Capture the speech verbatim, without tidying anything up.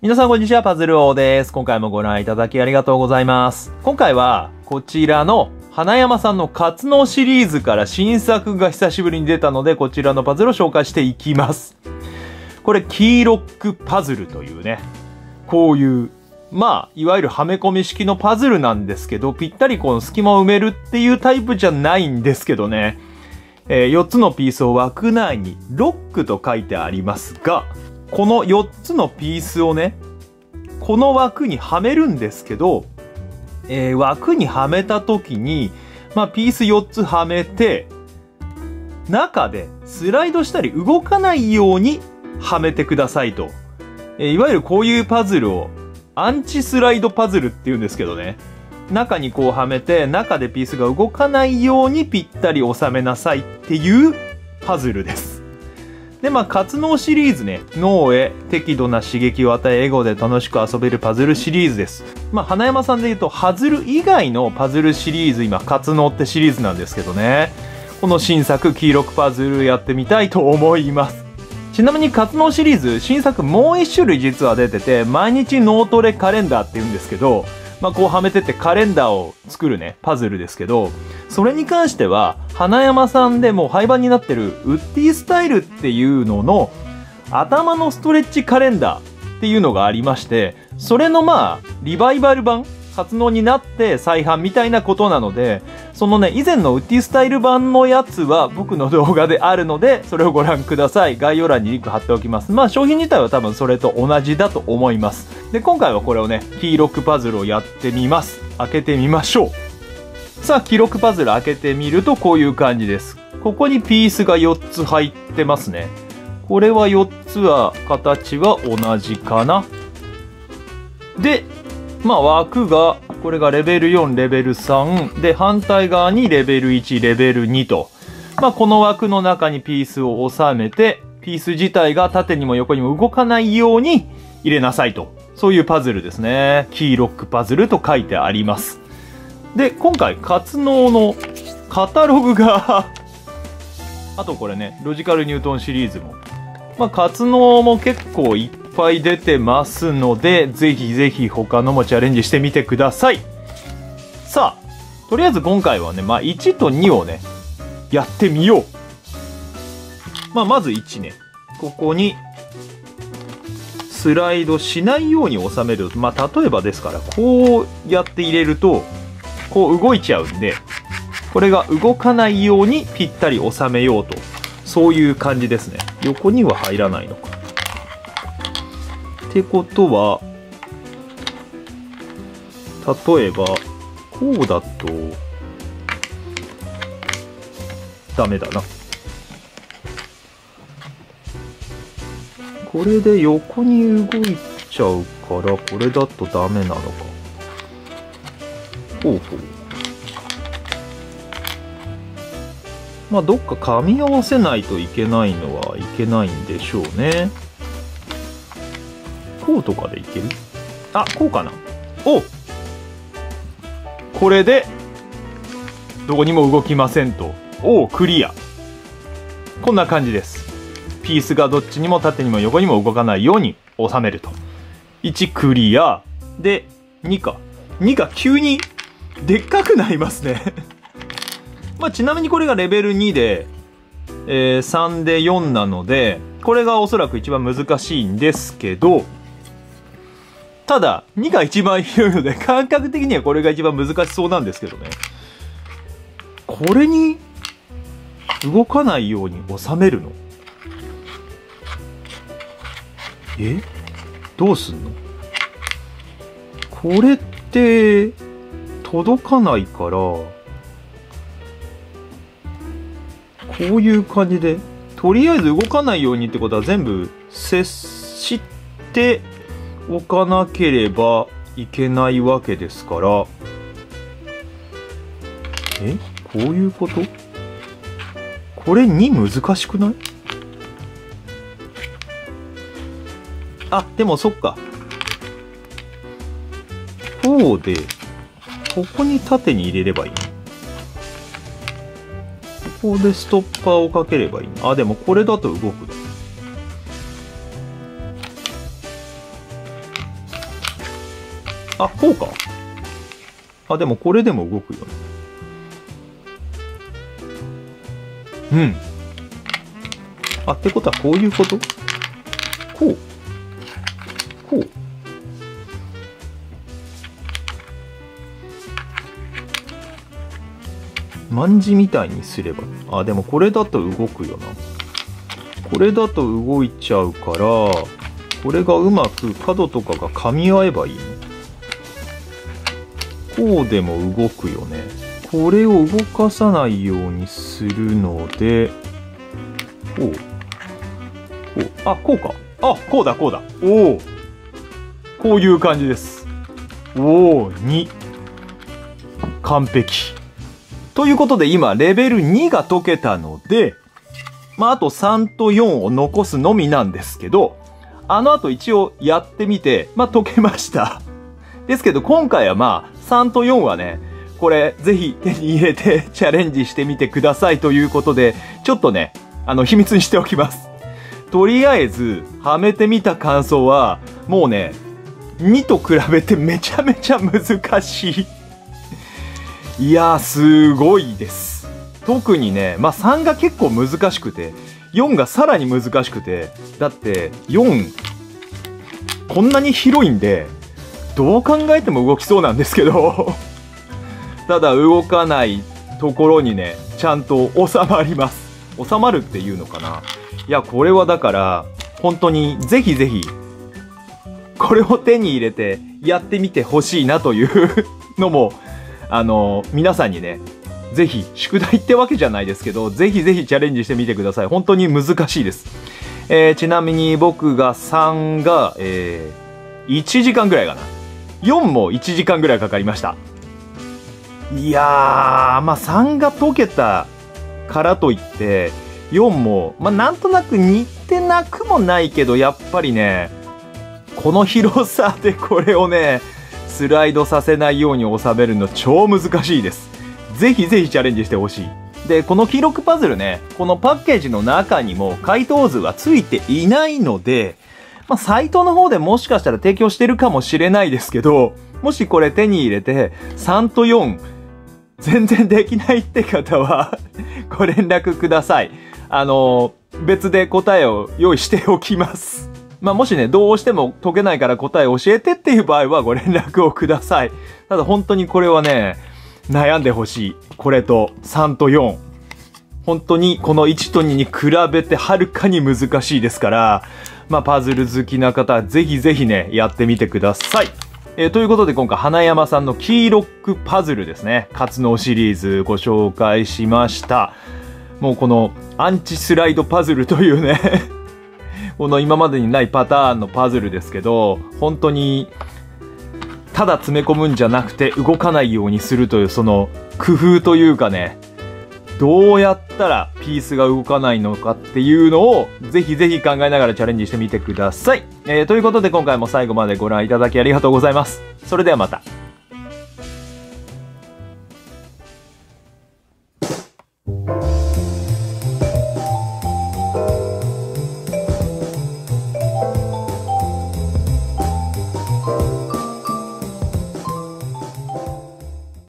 皆さんこんにちは、パズル王です。今回もご覧いただきありがとうございます。今回はこちらの花山さんの活能シリーズから新作が久しぶりに出たので、こちらのパズルを紹介していきます。これキーロックパズルというね、こういうまあいわゆるはめ込み式のパズルなんですけど、ぴったりこの隙間を埋めるっていうタイプじゃないんですけどね、えー、よっつのピースを枠内にロックと書いてありますが、このよっつのピースをね、この枠にはめるんですけど、えー、枠にはめた時に、まあ、ピースよっつはめて、中でスライドしたり動かないようにはめてくださいと。えー、いわゆるこういうパズルをアンチスライドパズルって言うんですけどね。中にこうはめて、中でピースが動かないようにぴったり収めなさいっていうパズルです。で、まあ、活能シリーズね、脳へ適度な刺激を与え、エゴで楽しく遊べるパズルシリーズです。まあ、花山さんで言うと、パズル以外のパズルシリーズ、今、活能ってシリーズなんですけどね。この新作、キーロックパズルやってみたいと思います。ちなみに、活能シリーズ、新作もう一種類実は出てて、毎日脳トレカレンダーって言うんですけど、まあ、こうはめてってカレンダーを作るね、パズルですけど、それに関しては、花山さんでも廃盤になってるウッディスタイルっていうのの頭のストレッチカレンダーっていうのがありまして、それのまあ、リバイバル版活能になって再販みたいなことなので、そのね、以前のウッディスタイル版のやつは僕の動画であるので、それをご覧ください。概要欄にリンク貼っておきます。まあ商品自体は多分それと同じだと思います。で、今回はこれをね、キーロックパズルをやってみます。開けてみましょう。さあ、キーロックパズル開けてみるとこういう感じです。ここにピースがよっつ入ってますね。これはよっつは、形は同じかな。で、まあ枠が、これがレベルよん、レベルさん、で、反対側にレベルいち、レベルにと。まあこの枠の中にピースを収めて、ピース自体が縦にも横にも動かないように入れなさいと。そういうパズルですね。キーロックパズルと書いてあります。で、今回、活能のカタログがあとこれね、ロジカルニュートンシリーズも。まあ活能も結構いっぱい出てますので、ぜひぜひ他のもチャレンジしてみてください。さあ、とりあえず今回はね、まあいちとにをね、やってみよう。まあまずいちね。ここに、スライドしないように収める。まあ例えばですから、こうやって入れると、こう動いちゃうんで、これが動かないようにぴったり収めようと。そういう感じですね。横には入らないのか。ってことは、例えば、こうだと、ダメだな。これで横に動いちゃうから、これだとダメなのか。ほうほう。まあ、どっか噛み合わせないといけないのはいけないんでしょうね。こうとかでいける？あ、こうかな。お！これで、どこにも動きませんと。おう、クリア。こんな感じです。ピースがどっちにも縦にも横にも動かないように収めると。いちクリア。で、にか。にが急にでっかくなりますね。まあちなみにこれがレベルにで、えー、さんでよんなので、これがおそらく一番難しいんですけど、ただ、にが一番広いので、感覚的にはこれが一番難しそうなんですけどね。これに、動かないように収めるの？え？どうすんの？これって、届かないから、こういう感じで、とりあえず動かないようにってことは全部接しておかなければいけないわけですから、え？こういうこと？これに難しくない？あ、でもそっか。こうで、ここに縦に入れればいい。ここでストッパーをかければいい。あ、でもこれだと動く。 あ、こうか。あ、でもこれでも動くよね。うん。あ、ってことはこういうこと？こう。こう。万字みたいにすれば。あ、でもこれだと動くよな。これだと動いちゃうから、これがうまく角とかが噛み合えばいいの。こうでも動くよね。これを動かさないようにするので、こう。こう。あ、こうか。あ、こうだ、こうだ。おお。こういう感じです。おお、に。完璧。ということで今、レベルにが解けたので、まあ、あとさんとよんを残すのみなんですけど、あの後一応やってみて、まあ、解けました。ですけど今回はまあ、さんとよんはね、これぜひ手に入れてチャレンジしてみてくださいということで、ちょっとね、あの、秘密にしておきます。とりあえず、はめてみた感想は、もうね、にと比べてめちゃめちゃ難しい。いやー、すごいです。特にね、まあ、さんが結構難しくて、よんがさらに難しくて、だって、よん、こんなに広いんで、どう考えても動きそうなんですけど、ただ動かないところにね、ちゃんと収まります。収まるっていうのかな。いや、これはだから、本当にぜひぜひ、これを手に入れてやってみてほしいなというのも、あの、皆さんにね、ぜひ、宿題ってわけじゃないですけど、ぜひぜひチャレンジしてみてください。本当に難しいです。えー、ちなみに僕がさんが、えー、いちじかんぐらいかな。よんもいちじかんぐらいかかりました。いやー、まあさんが解けたからといって、よんも、まあなんとなく似てなくもないけど、やっぱりね、この広さでこれをね、スライドさせないように収めるの超難しいです。ぜひぜひチャレンジしてほしい。で、この記録パズルね、このパッケージの中にも回答図はついていないので、まあ、サイトの方でもしかしたら提供してるかもしれないですけど、もしこれ手に入れてさんとよん全然できないって方はご連絡ください。あの、別で答えを用意しておきます。まあ、もしね、どうしても解けないから答え教えてっていう場合はご連絡をください。ただ本当にこれはね、悩んでほしい。これとさんとよん。本当にこのいちとにに比べてはるかに難しいですから、まあ、パズル好きな方はぜひぜひね、やってみてください。えー、ということで今回花山さんのキーロックパズルですね。活能シリーズご紹介しました。もうこのアンチスライドパズルというね、この今までにないパターンのパズルですけど、本当にただ詰め込むんじゃなくて動かないようにするというその工夫というかね、どうやったらピースが動かないのかっていうのをぜひぜひ考えながらチャレンジしてみてください。えー、ということで今回も最後までご覧いただきありがとうございます。それではまた。